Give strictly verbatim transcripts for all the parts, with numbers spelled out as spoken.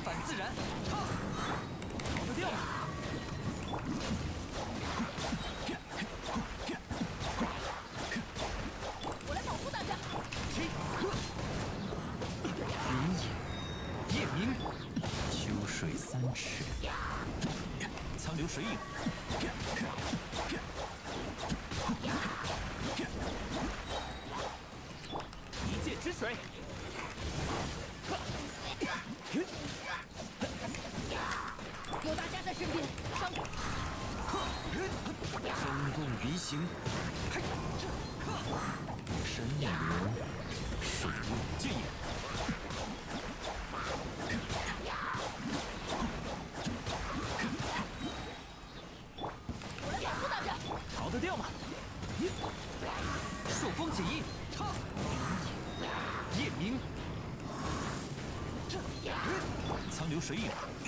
反自然，逃得掉吗？ 我来保护大家。 云野，夜明，秋水三尺，苍流水影。一剑之水。 有大家在身边，伤。 风动鼻形，神女流，水入剑影。 我来保护大家。 逃得掉吗？朔风锦翼，夜明，苍流水影。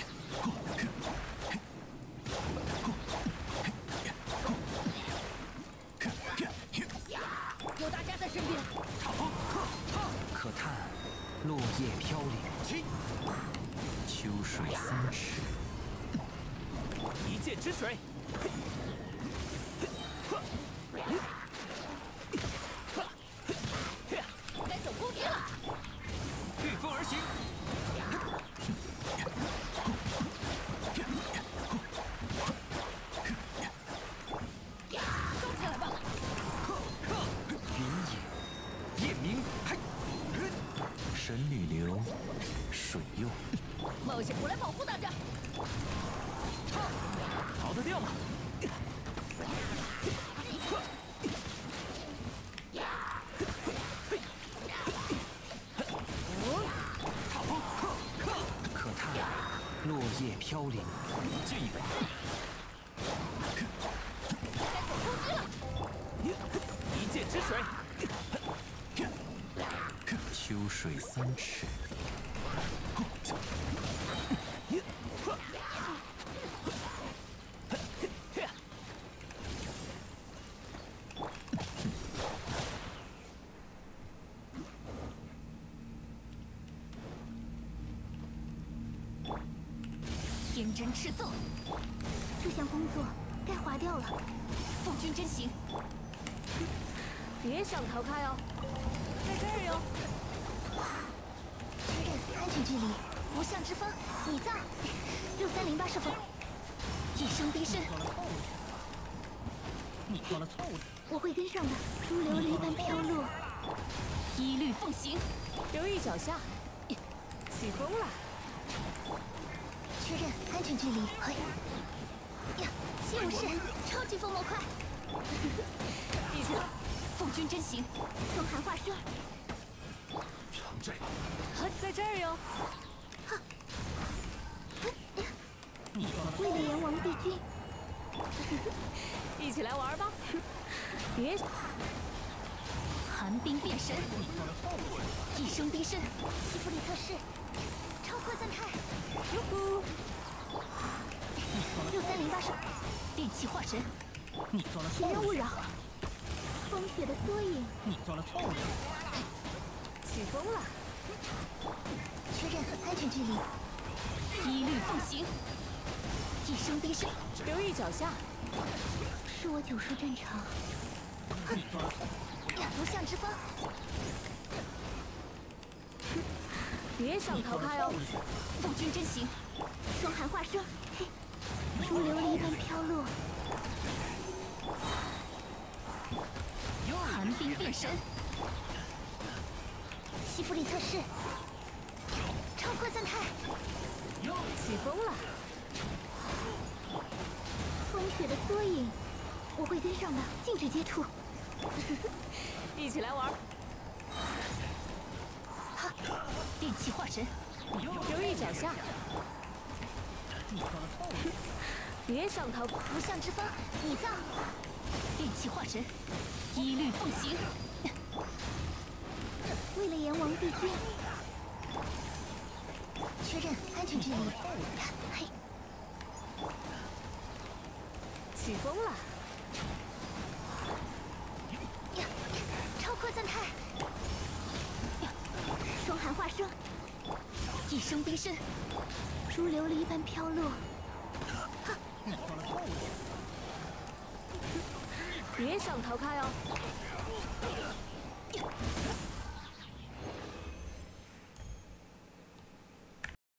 有大家在身边， 可叹落叶飘零，秋水三尺，一剑之水。 该走攻击了， 御风而行。 神女流，水用。 冒险，我来保护大家。 逃得掉吗？可叹落叶飘零，剑影。 该走攻击了， 一剑之水。 秋水三尺， 天真赤奏， 这项工作该划掉了。 奉君真行， 别想逃开哦，在这儿哟。确认安全距离，无相之风，拟造，六三零八是否？一声低声。 你做了错误的。 我会跟上的，如琉璃般飘落。 一律奉行， 留意脚下，起风了。确认安全距离，嘿。呀，七武士，超级风魔快。 一起，奉君真行， 风寒化声。 尝这个， 在这儿哟。哈， 你做了为了阎王帝君， 一起来玩吧。 别寒冰变神，一声低声， 西弗里测试，超扩散态， 哟呼， 六三零八手， 电气化神， 你做了体错误的。 量勿扰，风雪的缩影， 你做了错误的。 起风了。确认安全距离， 一律奉行，一声低声， 留意脚下。是我九叔战场。 你做了错。 呀，无相之风。别想逃开哦！ 奉君真行， 霜寒化声，嘿，如琉璃般飘落。 寒冰变神， 西弗里测试，超扩散态，起风了。风雪的缩影，我会跟上的，禁止接触。 一起来玩。哈，电气化神， 留意脚下。 你做了错误的。 别想逃，无相之风，拟造， 电气化神，一律奉行。 为了阎王帝君，确认安全距离。嘿，起风了。呀，超扩散态，霜寒化声， 一声中冰身，如琉璃一般飘落。 你做了错误。 别想逃开哦！